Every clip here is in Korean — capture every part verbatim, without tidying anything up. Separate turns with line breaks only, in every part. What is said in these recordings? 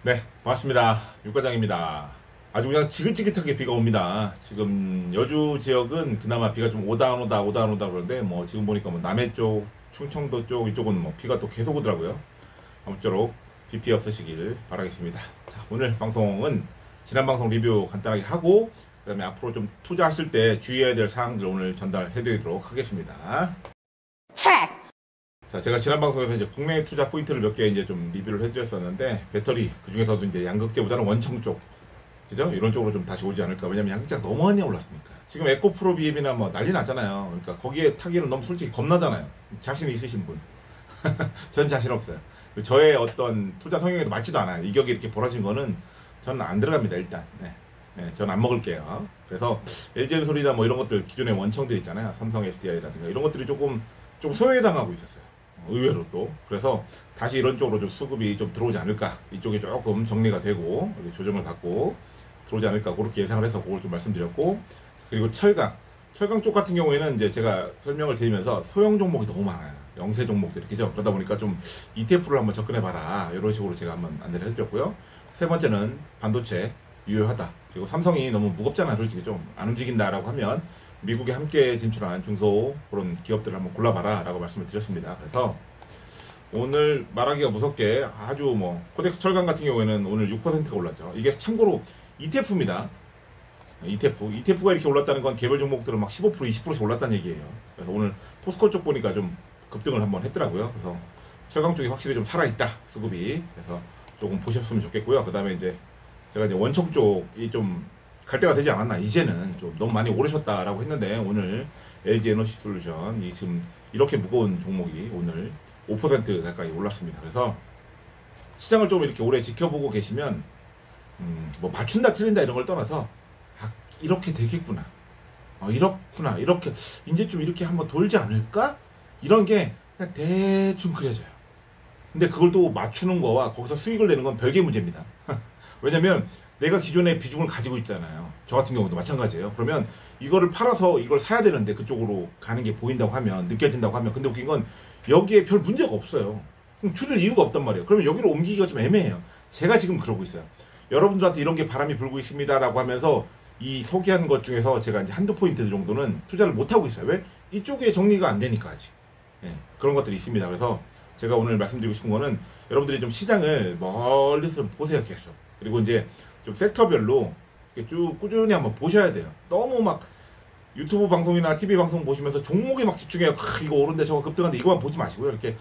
네, 반갑습니다. 육과장입니다. 아주 그냥 지긋지긋하게 비가 옵니다. 지금 여주 지역은 그나마 비가 좀 오다 안 오다 오다 안 오다 그러는데 뭐 지금 보니까 뭐 남해 쪽, 충청도 쪽 이쪽은 뭐 비가 또 계속 오더라고요. 아무쪼록 비 피해 없으시길 바라겠습니다. 자, 오늘 방송은 지난 방송 리뷰 간단하게 하고 그 다음에 앞으로 좀 투자하실 때 주의해야 될 사항들 오늘 전달해 드리도록 하겠습니다. 자, 제가 지난 방송에서 이제 국내 투자 포인트를 몇 개 이제 좀 리뷰를 해드렸었는데, 배터리, 그 중에서도 이제 양극재보다는 원청 쪽, 그죠? 이런 쪽으로 좀 다시 오지 않을까. 왜냐면 양극재가 너무 많이 올랐으니까. 지금 에코프로 비엠이나 뭐 난리 났잖아요. 그러니까 거기에 타기는 너무 솔직히 겁나잖아요. 자신이 있으신 분. 전 자신 없어요. 저의 어떤 투자 성향에도 맞지도 않아요. 이 격이 이렇게 벌어진 거는 저는 안 들어갑니다, 일단. 네. 네, 전 안 먹을게요. 그래서 엘지엔솔이나 뭐 이런 것들, 기존의 원청들 있잖아요. 삼성 에스디아이라든가 이런 것들이 조금, 좀 소외당하고 있었어요. 의외로 또. 그래서 다시 이런 쪽으로 좀 수급이 좀 들어오지 않을까, 이쪽이 조금 정리가 되고 조정을 받고 들어오지 않을까, 그렇게 예상을 해서 그걸 좀 말씀드렸고, 그리고 철강 철강 쪽 같은 경우에는 이제 제가 설명을 드리면서 소형 종목이 너무 많아요. 영세 종목들이, 그죠? 그러다 보니까 좀 이티에프를 한번 접근해 봐라, 이런 식으로 제가 한번 안내를 해드렸고요. 세 번째는 반도체 유효하다. 그리고 삼성이 너무 무겁잖아. 솔직히 좀 안 움직인다라고 하면 미국에 함께 진출한 중소 그런 기업들을 한번 골라봐라 라고 말씀을 드렸습니다. 그래서 오늘 말하기가 무섭게 아주 뭐 코덱스 철강 같은 경우에는 오늘 육 퍼센트가 올랐죠. 이게 참고로 이티에프입니다. 이티에프, 이티에프가 이렇게 올랐다는 건 개별 종목들은 막 십오 퍼센트, 이십 퍼센트씩 올랐다는 얘기예요. 그래서 오늘 포스코 쪽 보니까 좀 급등을 한번 했더라고요. 그래서 철강 쪽이 확실히 좀 살아있다, 수급이. 그래서 조금 보셨으면 좋겠고요. 그 다음에 이제 제가 이제 원청 쪽이 좀 갈 때가 되지 않았나, 이제는 좀 너무 많이 오르셨다라고 했는데, 오늘 엘지 에너지 솔루션이 지금 이렇게 무거운 종목이 오늘 오 퍼센트 가까이 올랐습니다. 그래서 시장을 좀 이렇게 오래 지켜보고 계시면 음, 뭐 맞춘다 틀린다 이런 걸 떠나서 아, 이렇게 되겠구나, 어, 이렇구나, 이렇게 이제 좀 이렇게 한번 돌지 않을까, 이런 게 그냥 대충 그려져요. 근데 그걸 또 맞추는 거와 거기서 수익을 내는 건 별개 문제입니다. 왜냐면 내가 기존에 비중을 가지고 있잖아요. 저 같은 경우도 마찬가지예요. 그러면 이거를 팔아서 이걸 사야 되는데 그쪽으로 가는 게 보인다고 하면, 느껴진다고 하면, 근데 웃긴 건 여기에 별 문제가 없어요. 그럼 줄일 이유가 없단 말이에요. 그러면 여기로 옮기기가 좀 애매해요. 제가 지금 그러고 있어요. 여러분들한테 이런 게 바람이 불고 있습니다 라고 하면서 이 소개한 것 중에서 제가 이제 한두 포인트 정도는 투자를 못하고 있어요. 왜? 이쪽에 정리가 안 되니까 아직. 예, 그런 것들이 있습니다. 그래서 제가 오늘 말씀드리고 싶은 거는 여러분들이 좀 시장을 멀리서 좀 보세요, 계속. 그리고 이제 좀 섹터별로 쭉 꾸준히 한번 보셔야 돼요. 너무 막 유튜브 방송이나 티비 방송 보시면서 종목에 막 집중해요. 크, 이거 오른데 저거 급등한데 이거만 보지 마시고요. 이렇게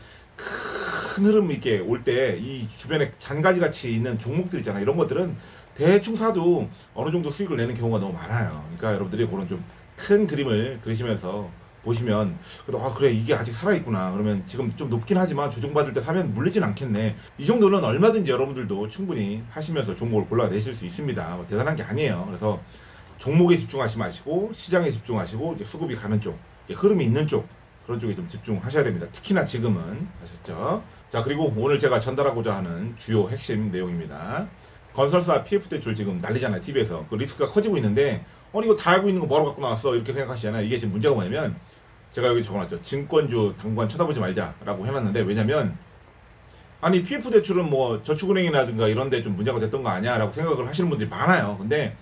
큰 흐름 이렇게 올 때 이 주변에 잔가지 같이 있는 종목들 있잖아요. 이런 것들은 대충 사도 어느 정도 수익을 내는 경우가 너무 많아요. 그러니까 여러분들이 그런 좀 큰 그림을 그리시면서 보시면, 그래도 아 그래 이게 아직 살아있구나, 그러면 지금 좀 높긴 하지만 조정받을 때 사면 물리진 않겠네, 이 정도는 얼마든지 여러분들도 충분히 하시면서 종목을 골라내실 수 있습니다. 뭐 대단한 게 아니에요. 그래서 종목에 집중하지 마시고 시장에 집중하시고 이제 수급이 가는 쪽, 흐름이 있는 쪽, 그런 쪽에 좀 집중하셔야 됩니다. 특히나 지금은. 아셨죠? 자, 그리고 오늘 제가 전달하고자 하는 주요 핵심 내용입니다. 건설사 피에프 대출 지금 난리잖아요, 티비에서. 그 리스크가 커지고 있는데, 아니 이거 다 알고 있는 거 뭐하러 갖고 나왔어, 이렇게 생각하시잖아요. 이게 지금 문제가 뭐냐면, 제가 여기 적어놨죠. 증권주 당분간 쳐다보지 말자라고 해놨는데, 왜냐면 아니 피에프 대출은 뭐 저축은행이라든가 이런 데 좀 문제가 됐던 거 아니야 라고 생각을 하시는 분들이 많아요. 근데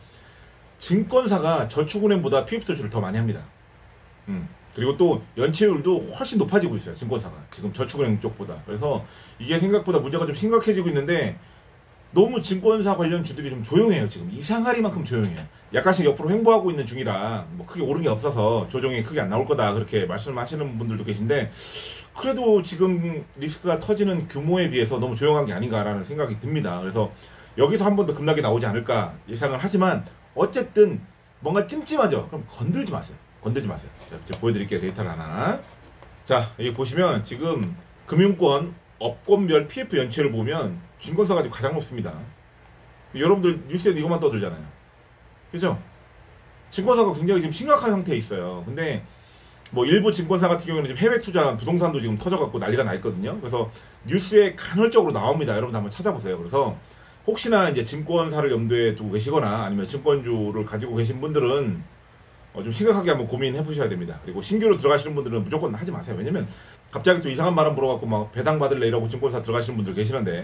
증권사가 저축은행보다 피에프 대출을 더 많이 합니다. 음. 그리고 또 연체율도 훨씬 높아지고 있어요, 증권사가 지금 저축은행 쪽보다. 그래서 이게 생각보다 문제가 좀 심각해지고 있는데, 너무 증권사 관련 주들이 좀 조용해요. 지금 이상하리만큼 조용해요. 약간씩 옆으로 횡보하고 있는 중이라 뭐 크게 오른 게 없어서 조정이 크게 안 나올 거다, 그렇게 말씀하시는 분들도 계신데, 그래도 지금 리스크가 터지는 규모에 비해서 너무 조용한 게 아닌가라는 생각이 듭니다. 그래서 여기서 한 번 더 급락이 나오지 않을까 예상을 하지만, 어쨌든 뭔가 찜찜하죠. 그럼 건들지 마세요. 건들지 마세요. 제가 지금 보여드릴게요, 데이터를 하나. 자, 여기 보시면 지금 금융권 업권별 피에프 연체를 보면 증권사가 지금 가장 높습니다. 여러분들 뉴스에 이것만 떠들잖아요. 그죠? 증권사가 굉장히 지금 심각한 상태에 있어요. 근데 뭐 일부 증권사 같은 경우는 지금 해외 투자 부동산도 지금 터져갖고 난리가 나 있거든요. 그래서 뉴스에 간헐적으로 나옵니다. 여러분 한번 찾아보세요. 그래서 혹시나 이제 증권사를 염두에 두고 계시거나 아니면 증권주를 가지고 계신 분들은 어 좀 심각하게 한번 고민해 보셔야 됩니다. 그리고 신규로 들어가시는 분들은 무조건 하지 마세요. 왜냐면 갑자기 또 이상한 말은 물어갖고 막 배당 받을래 이러고 증권사 들어가시는 분들 계시는데,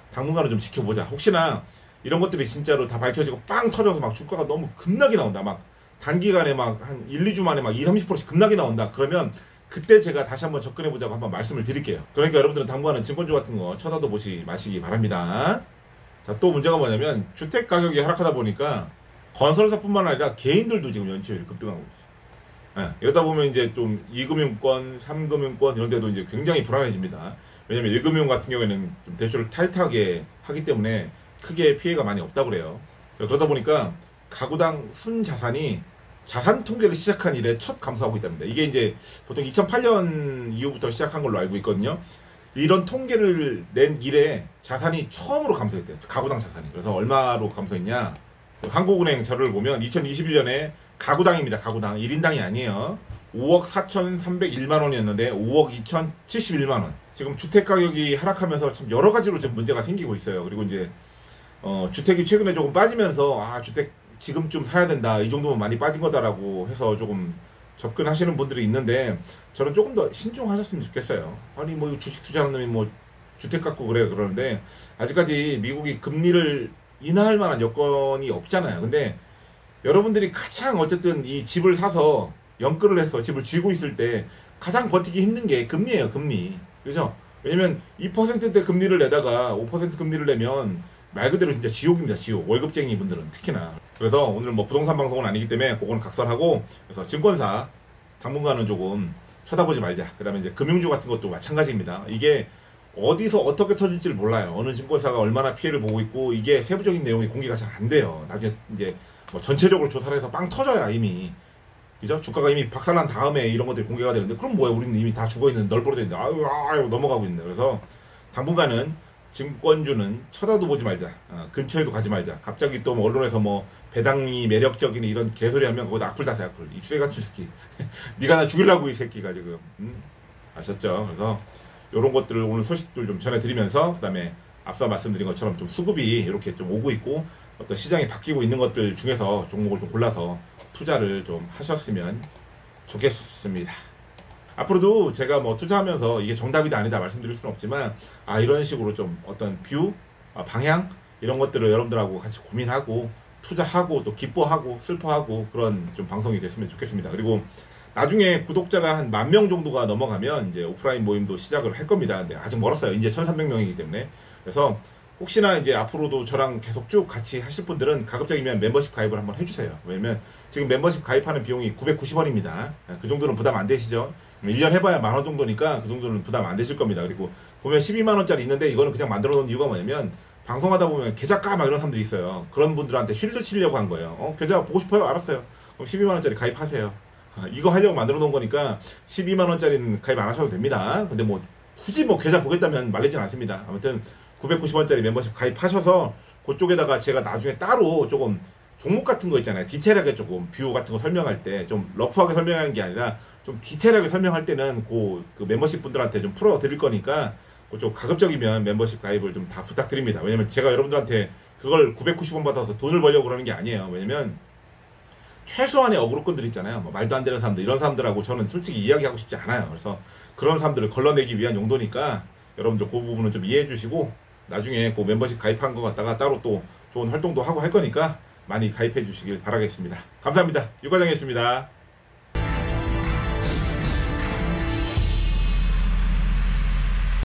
당분간은 좀 지켜보자. 혹시나 이런 것들이 진짜로 다 밝혀지고 빵 터져서 막 주가가 너무 급락이 나온다. 막 단기간에 막 한 일, 이 주 만에 막 이십, 삼십 퍼센트씩 급락이 나온다. 그러면 그때 제가 다시 한번 접근해보자고 한번 말씀을 드릴게요. 그러니까 여러분들은 당분간은 증권주 같은 거 쳐다도 보지 마시기 바랍니다. 자, 또 문제가 뭐냐면 주택 가격이 하락하다 보니까 건설사뿐만 아니라 개인들도 지금 연체율이 급등하고 있어요. 예, 이러다 보면 이제 좀 이 금융권, 삼 금융권 이런 데도 이제 굉장히 불안해집니다. 왜냐면 일 금융 같은 경우에는 좀 대출을 타이트하게 하기 때문에 크게 피해가 많이 없다고 그래요. 그러다 보니까 가구당 순자산이 자산 통계를 시작한 이래 첫 감소하고 있답니다. 이게 이제 보통 이천팔 년 이후부터 시작한 걸로 알고 있거든요. 이런 통계를 낸 이래 자산이 처음으로 감소했대요. 가구당 자산이. 그래서 얼마로 감소했냐? 한국은행 자료를 보면 이천이십일 년에 가구당입니다. 가구당. 일 인당이 아니에요. 오억 사천삼백일만 원이었는데 오억 이천칠십일만 원. 지금 주택 가격이 하락하면서 참 여러 가지로 지금 문제가 생기고 있어요. 그리고 이제 어, 주택이 최근에 조금 빠지면서 아 주택 지금쯤 사야 된다. 이 정도면 많이 빠진 거다라고 해서 조금 접근하시는 분들이 있는데 저는 조금 더 신중하셨으면 좋겠어요. 아니 뭐 주식 투자하는 놈이 뭐 주택 갖고 그래 그러는데 아직까지 미국이 금리를 인하할 만한 여건이 없잖아요. 근데 여러분들이 가장 어쨌든 이 집을 사서 연끌을 해서 집을 쥐고 있을 때 가장 버티기 힘든 게 금리예요. 금리. 그죠? 왜냐면 이 퍼센트대 금리를 내다가 오 퍼센트 금리를 내면 말 그대로 진짜 지옥입니다. 지옥. 월급쟁이 분들은 특히나. 그래서 오늘 뭐 부동산 방송은 아니기 때문에 그거는 각설하고, 그래서 증권사 당분간은 조금 쳐다보지 말자. 그 다음에 이제 금융주 같은 것도 마찬가지입니다. 이게 어디서 어떻게 터질지를 몰라요. 어느 증권사가 얼마나 피해를 보고 있고 이게 세부적인 내용이 공개가 잘 안 돼요. 나중에 이제 뭐 전체적으로 조사를 해서 빵 터져야 이미, 그죠? 주가가 이미 박살난 다음에 이런 것들이 공개가 되는데 그럼 뭐야? 우리는 이미 다 죽어있는 널브러져 있는데 아유 아유 넘어가고 있네. 그래서 당분간은 증권주는 쳐다도 보지 말자. 어, 근처에도 가지 말자. 갑자기 또 뭐 언론에서 뭐 배당이 매력적인 이런 개소리 하면 그거 악플 다세 악플. 이 쓰레 같은 새끼. 네가 나 죽이려고 이 새끼가 지금. 음? 아셨죠? 그래서 이런 것들을 오늘 소식들 좀 전해드리면서 그 다음에 앞서 말씀드린 것처럼 좀 수급이 이렇게 좀 오고 있고 어떤 시장이 바뀌고 있는 것들 중에서 종목을 좀 골라서 투자를 좀 하셨으면 좋겠습니다. 앞으로도 제가 뭐 투자하면서 이게 정답이다 아니다 말씀드릴 수는 없지만 아 이런 식으로 좀 어떤 뷰, 아, 방향 이런 것들을 여러분들하고 같이 고민하고 투자하고 또 기뻐하고 슬퍼하고 그런 좀 방송이 됐으면 좋겠습니다. 그리고 나중에 구독자가 한 만 명 정도가 넘어가면 이제 오프라인 모임도 시작을 할 겁니다. 근데 아직 멀었어요. 이제 천삼백 명이기 때문에. 그래서 혹시나 이제 앞으로도 저랑 계속 쭉 같이 하실 분들은 가급적이면 멤버십 가입을 한번 해주세요. 왜냐면 지금 멤버십 가입하는 비용이 구백구십 원입니다. 그 정도는 부담 안 되시죠? 일 년 해봐야 만 원 정도니까 그 정도는 부담 안 되실 겁니다. 그리고 보면 십이만 원짜리 있는데 이거는 그냥 만들어 놓은 이유가 뭐냐면 방송하다 보면 계좌가 막 이런 사람들이 있어요. 그런 분들한테 쉴드 치려고 한 거예요. 어, 계좌 보고 싶어요? 알았어요. 그럼 십이만 원짜리 가입하세요. 이거 하려고 만들어 놓은 거니까 십이만 원짜리는 가입 안 하셔도 됩니다. 근데 뭐 굳이 뭐 계좌 보겠다면 말리진 않습니다. 아무튼 구백구십 원짜리 멤버십 가입하셔서 그쪽에다가 제가 나중에 따로 조금 종목 같은 거 있잖아요. 디테일하게 조금 뷰 같은 거 설명할 때 좀 러프하게 설명하는 게 아니라 좀 디테일하게 설명할 때는 그, 그 멤버십 분들한테 좀 풀어 드릴 거니까 그쪽 가급적이면 멤버십 가입을 좀 다 부탁드립니다. 왜냐면 제가 여러분들한테 그걸 구백구십 원 받아서 돈을 벌려고 그러는 게 아니에요. 왜냐면 최소한의 어그로건들 있잖아요. 뭐 말도 안 되는 사람들, 이런 사람들하고 저는 솔직히 이야기하고 싶지 않아요. 그래서 그런 사람들을 걸러내기 위한 용도니까 여러분들 그 부분은 좀 이해해 주시고 나중에 그 멤버십 가입한 거 갖다가 따로 또 좋은 활동도 하고 할 거니까 많이 가입해 주시길 바라겠습니다. 감사합니다. 유과장이었습니다.